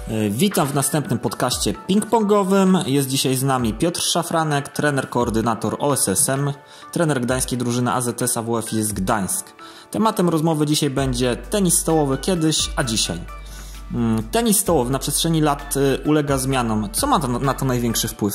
Witam w następnym podcaście ping-pongowym. Jest dzisiaj z nami Piotr Szafranek, trener, koordynator OSSM, trener gdańskiej drużyny AZS AWF jest Gdańsk. Tematem rozmowy dzisiaj będzie tenis stołowy kiedyś, a dzisiaj. Tenis stołowy na przestrzeni lat ulega zmianom. Co ma na to największy wpływ?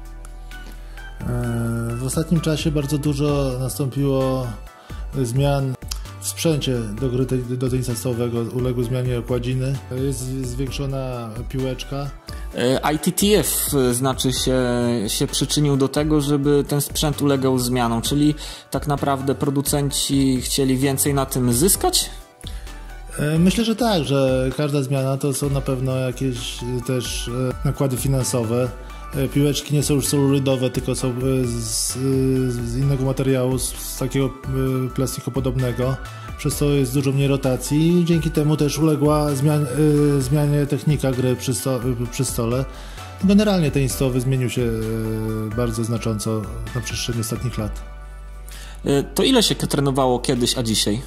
W ostatnim czasie bardzo dużo nastąpiło zmian w sprzęcie do tenisa stołowego. Uległy zmianie okładziny, jest zwiększona piłeczka. ITTF się przyczynił do tego, żeby ten sprzęt ulegał zmianom, czyli tak naprawdę producenci chcieli więcej na tym zyskać? Myślę, że tak, że każda zmiana to są na pewno jakieś też nakłady finansowe. Piłeczki nie są już celuloidowe, tylko są z innego materiału, z takiego plastikopodobnego. Przez to jest dużo mniej rotacji i dzięki temu też uległa zmianie technika gry przy stole. Generalnie tenis stołowy zmienił się bardzo znacząco na przestrzeni ostatnich lat. To ile się trenowało kiedyś, a dzisiaj?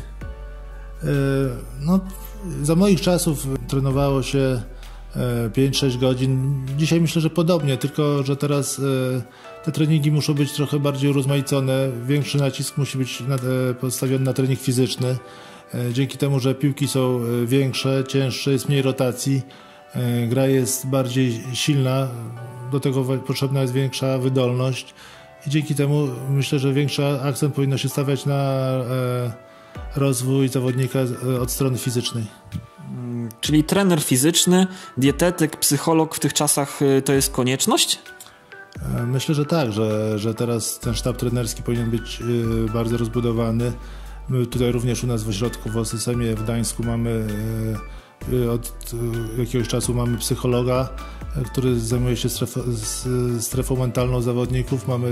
Za moich czasów trenowało się 5-6 godzin. Dzisiaj myślę, że podobnie, tylko że teraz te treningi muszą być trochę bardziej urozmaicone. Większy nacisk musi być postawiony na trening fizyczny. Dzięki temu, że piłki są większe, cięższe, jest mniej rotacji, gra jest bardziej silna, do tego potrzebna jest większa wydolność i dzięki temu myślę, że większy akcent powinno się stawiać na rozwój zawodnika od strony fizycznej. Czyli trener fizyczny, dietetyk, psycholog w tych czasach to jest konieczność? Myślę, że tak, że teraz ten sztab trenerski powinien być bardzo rozbudowany. My tutaj również u nas w ośrodku w OSSM-ie w Gdańsku mamy od jakiegoś czasu mamy psychologa, który zajmuje się strefą mentalną zawodników. Mamy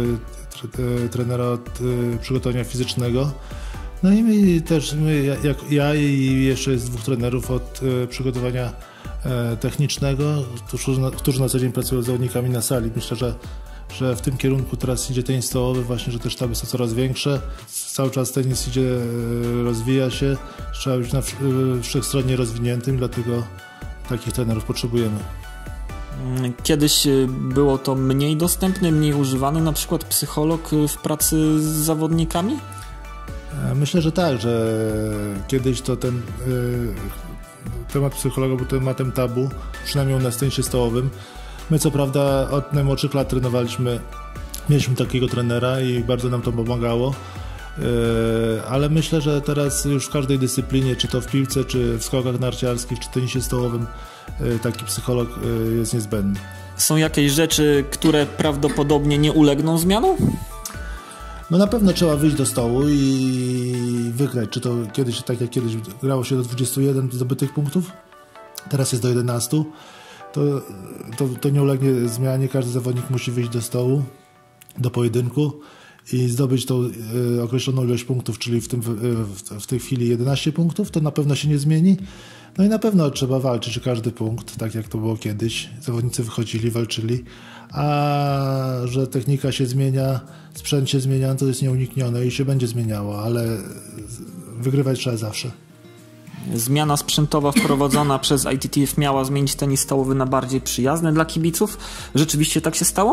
trenera od przygotowania fizycznego. No i ja i jeszcze jest 2 trenerów od przygotowania technicznego, którzy na co dzień pracują z zawodnikami na sali. Myślę, że w tym kierunku teraz idzie tenis stołowy, właśnie, że te sztaby są coraz większe. Cały czas tenis rozwija się, trzeba być wszechstronnie rozwiniętym, dlatego takich trenerów potrzebujemy. Kiedyś było to mniej dostępne, mniej używany, na przykład psycholog w pracy z zawodnikami? Myślę, że tak, że kiedyś to ten temat psychologa był tematem tabu, przynajmniej u nas w tenisie stołowym. My co prawda od najmłodszych lat mieliśmy takiego trenera i bardzo nam to pomagało, ale myślę, że teraz już w każdej dyscyplinie, czy to w piłce, czy w skokach narciarskich, czy tenisie stołowym, taki psycholog jest niezbędny. Są jakieś rzeczy, które prawdopodobnie nie ulegną zmianom? No na pewno trzeba wyjść do stołu i wygrać. Czy to kiedyś, tak jak kiedyś grało się do 21 zdobytych punktów, teraz jest do 11, to nie ulegnie zmianie. Każdy zawodnik musi wyjść do stołu, do pojedynku i zdobyć tą określoną ilość punktów, czyli w tej chwili 11 punktów, to na pewno się nie zmieni. No i na pewno trzeba walczyć o każdy punkt, tak jak to było kiedyś. Zawodnicy wychodzili, walczyli, a że technika się zmienia, sprzęt się zmienia, to jest nieuniknione i się będzie zmieniało, ale wygrywać trzeba zawsze. Zmiana sprzętowa wprowadzona przez ITTF miała zmienić tenis stołowy na bardziej przyjazny dla kibiców. Rzeczywiście tak się stało?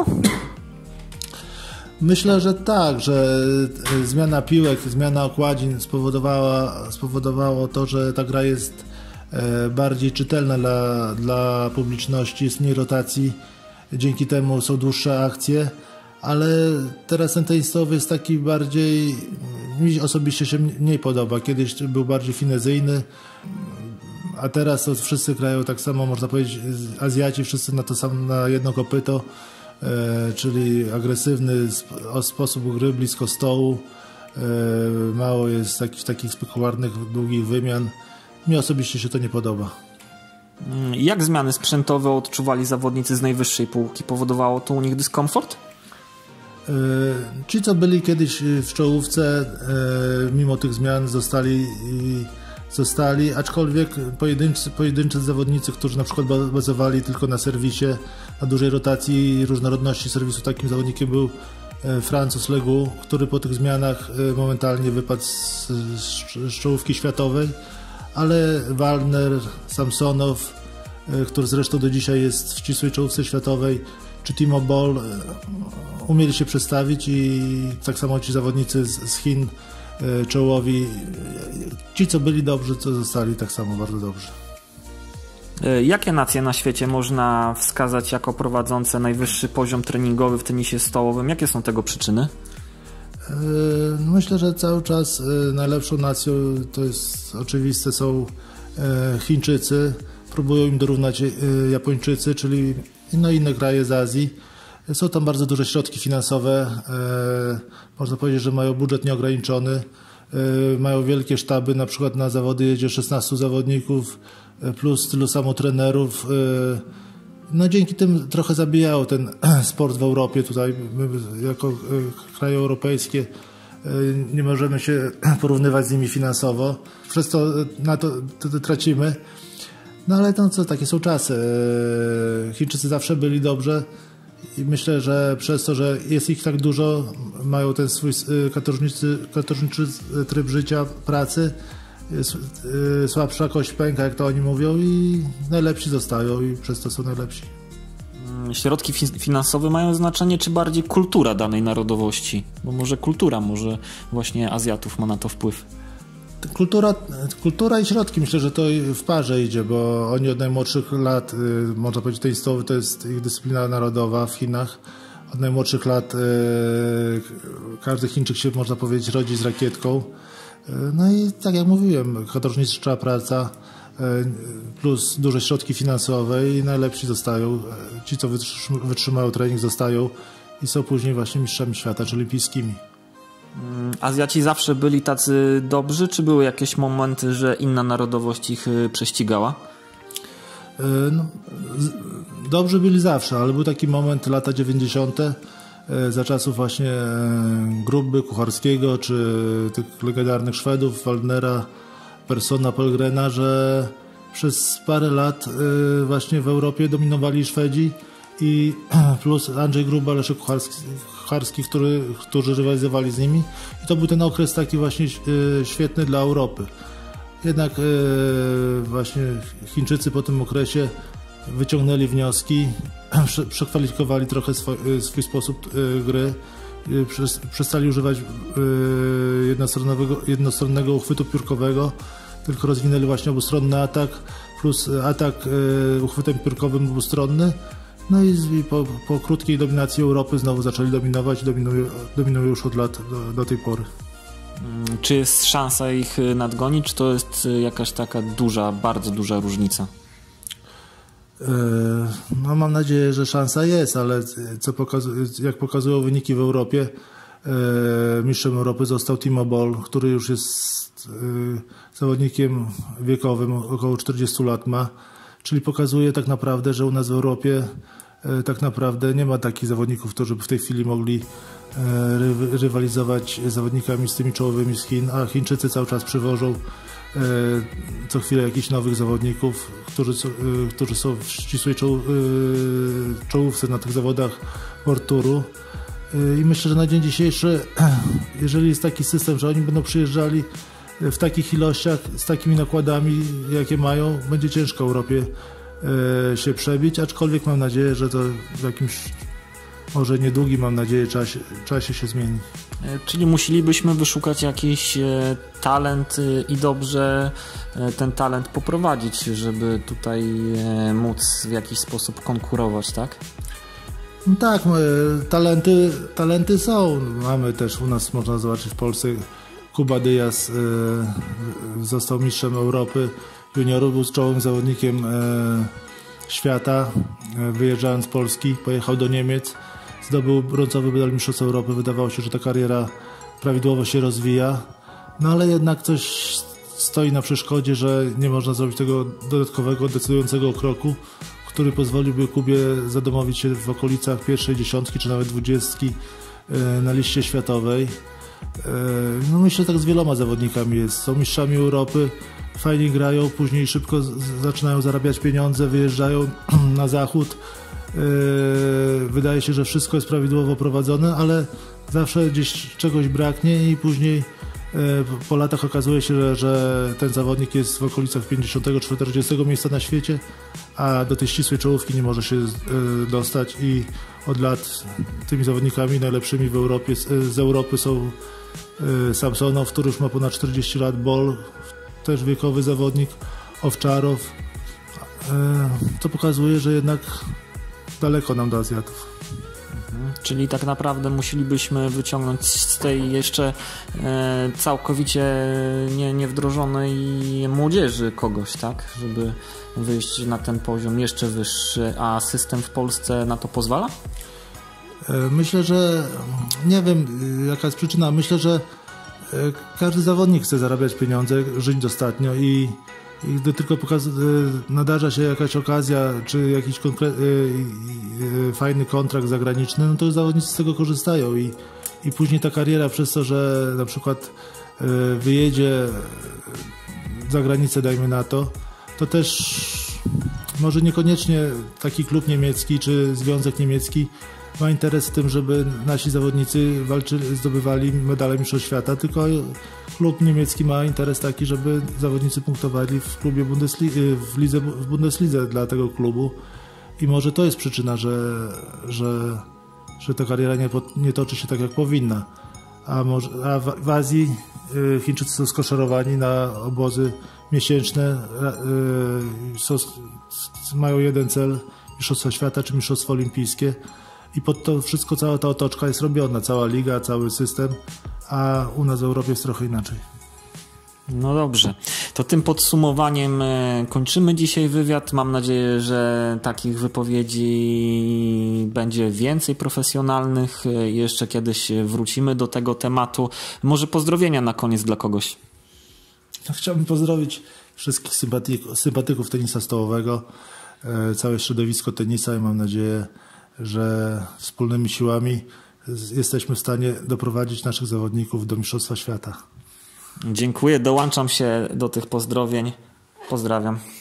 Myślę, że tak, że zmiana piłek, zmiana okładzin spowodowało to, że ta gra jest bardziej czytelna dla publiczności, jest mniej rotacji, dzięki temu są dłuższe akcje, ale teraz ten tenis stołowy jest taki bardziej, mi osobiście się mniej podoba. Kiedyś był bardziej finezyjny, a teraz to wszyscy grają tak samo, można powiedzieć, Azjaci wszyscy na to samo, na jedno kopyto, czyli agresywny sposób gry blisko stołu, mało jest takich spektakularnych, długich wymian. Mi osobiście się to nie podoba. Jak zmiany sprzętowe odczuwali zawodnicy z najwyższej półki? Powodowało to u nich dyskomfort? Ci, co byli kiedyś w czołówce, mimo tych zmian zostali, aczkolwiek pojedynczy zawodnicy, którzy na przykład bazowali tylko na serwisie, na dużej rotacji i różnorodności serwisu, takim zawodnikiem był Francuz Legu, który po tych zmianach momentalnie wypadł z czołówki światowej, ale Wallner, Samsonow, który zresztą do dzisiaj jest w ścisłej czołówce światowej, czy Timo Boll, umieli się przestawić i tak samo ci zawodnicy z Chin czołowi, ci co byli dobrzy, co zostali tak samo bardzo dobrzy. Jakie nacje na świecie można wskazać jako prowadzące najwyższy poziom treningowy w tenisie stołowym? Jakie są tego przyczyny? Myślę, że cały czas najlepszą nacją, to jest oczywiste, są Chińczycy. Próbują im dorównać Japończycy, czyli inne kraje z Azji. Są tam bardzo duże środki finansowe. Można powiedzieć, że mają budżet nieograniczony. Mają wielkie sztaby, na przykład na zawody jedzie 16 zawodników plus tylu samo trenerów. No dzięki tym trochę zabijają ten sport w Europie. Tutaj my jako kraje europejskie nie możemy się porównywać z nimi finansowo. Przez to na to tracimy. No ale to co, takie są czasy. Chińczycy zawsze byli dobrze i myślę, że przez to, że jest ich tak dużo, mają ten swój katorżniczy tryb życia, pracy, słabsza kość pęka, jak to oni mówią, i najlepsi zostają i przez to są najlepsi. Środki finansowe mają znaczenie, czy bardziej kultura danej narodowości? Bo może kultura, może właśnie Azjatów ma na to wpływ. Kultura i środki, myślę, że to w parze idzie, bo oni od najmłodszych lat, można powiedzieć, tenisowy to jest ich dyscyplina narodowa w Chinach. Od najmłodszych lat każdy Chińczyk się, można powiedzieć, rodzi z rakietką. No i tak jak mówiłem, katorżnicza praca plus duże środki finansowe i najlepsi zostają. Ci, co wytrzymają trening, zostają i są później właśnie mistrzami świata, czy olimpijskimi. Azjaci zawsze byli tacy dobrzy, czy były jakieś momenty, że inna narodowość ich prześcigała? No, dobrzy byli zawsze, ale był taki moment, lata 90. Za czasów właśnie Gruby, Kucharskiego, czy tych legendarnych Szwedów, Waldnera, Persona, Polgrena, że przez parę lat właśnie w Europie dominowali Szwedzi i plus Andrzej Gruba, Leszek Kucharski, którzy rywalizowali z nimi. I to był ten okres taki właśnie świetny dla Europy. Jednak właśnie Chińczycy po tym okresie wyciągnęli wnioski, przekwalifikowali trochę swój sposób gry, przestali używać jednostronnego uchwytu piórkowego, tylko rozwinęli właśnie obustronny atak, plus atak uchwytem piórkowym obustronny. No i po krótkiej dominacji Europy znowu zaczęli dominować i dominują już od lat do tej pory. Czy jest szansa ich nadgonić, czy to jest jakaś taka bardzo duża różnica? No mam nadzieję, że szansa jest, ale jak pokazują wyniki w Europie, mistrzem Europy został Timo Boll, który już jest zawodnikiem wiekowym, około 40 lat ma, czyli pokazuje tak naprawdę, że u nas w Europie tak naprawdę nie ma takich zawodników, którzy by w tej chwili mogli rywalizować z zawodnikami z tymi czołowymi z Chin, a Chińczycy cały czas przywożą co chwilę jakichś nowych zawodników, którzy są w ścisłej czołówce na tych zawodach World Touru. I myślę, że na dzień dzisiejszy, jeżeli jest taki system, że oni będą przyjeżdżali w takich ilościach, z takimi nakładami, jakie mają, będzie ciężko Europie się przebić, aczkolwiek mam nadzieję, że to w jakimś, może niedługim, mam nadzieję, czasie się zmieni. Czyli musielibyśmy wyszukać jakiś talent i dobrze ten talent poprowadzić, żeby tutaj móc w jakiś sposób konkurować, tak? No tak, talenty są. Mamy też u nas, można zobaczyć w Polsce, Kuba Dyaz został mistrzem Europy juniorów, był czołowym zawodnikiem świata, wyjeżdżając z Polski, pojechał do Niemiec, zdobył brązowy medal mistrzostw Europy. Wydawało się, że ta kariera prawidłowo się rozwija, no ale jednak coś stoi na przeszkodzie, że nie można zrobić tego dodatkowego, decydującego kroku, który pozwoliłby Kubie zadomowić się w okolicach pierwszej dziesiątki, czy nawet 20 na liście światowej. No myślę, że tak z wieloma zawodnikami jest. Są mistrzami Europy, fajnie grają, później szybko zaczynają zarabiać pieniądze, wyjeżdżają na zachód. Wydaje się, że wszystko jest prawidłowo prowadzone, ale zawsze gdzieś czegoś braknie i później po latach okazuje się, że ten zawodnik jest w okolicach 50-40 miejsca na świecie, a do tej ścisłej czołówki nie może się dostać i od lat tymi zawodnikami najlepszymi w Europie, z Europy są Samsonow, który już ma ponad 40 lat, Bol, też wiekowy zawodnik, Owczarow. To pokazuje, że jednak daleko nam do Azjatów. Czyli tak naprawdę musielibyśmy wyciągnąć z tej jeszcze całkowicie niewdrożonej młodzieży kogoś, tak? Żeby wyjść na ten poziom jeszcze wyższy, a system w Polsce na to pozwala? Myślę, że nie wiem jaka jest przyczyna. Myślę, że każdy zawodnik chce zarabiać pieniądze, żyć dostatnio i gdy tylko nadarza się jakaś okazja, czy jakiś fajny kontrakt zagraniczny, no to zawodnicy z tego korzystają i później ta kariera przez to, że na przykład wyjedzie za granicę, dajmy na to też może niekoniecznie taki klub niemiecki czy związek niemiecki ma interes w tym, żeby nasi zawodnicy zdobywali medale mistrzostw świata, tylko klub niemiecki ma interes taki, żeby zawodnicy punktowali w klubie w Bundeslidze dla tego klubu i może to jest przyczyna, że ta kariera nie toczy się tak jak powinna. A w Azji Chińczycy są skoszarowani na obozy miesięczne, mają jeden cel, mistrzostwa świata czy mistrzostwo olimpijskie. I pod to wszystko cała ta otoczka jest robiona, cała liga, cały system, a u nas w Europie jest trochę inaczej. No dobrze, to tym podsumowaniem kończymy dzisiaj wywiad. Mam nadzieję, że takich wypowiedzi będzie więcej profesjonalnych. Jeszcze kiedyś wrócimy do tego tematu. Może pozdrowienia na koniec dla kogoś. Chciałbym pozdrowić wszystkich sympatyków tenisa stołowego, całe środowisko tenisa i mam nadzieję, że wspólnymi siłami jesteśmy w stanie doprowadzić naszych zawodników do mistrzostwa świata. Dziękuję, dołączam się do tych pozdrowień. Pozdrawiam.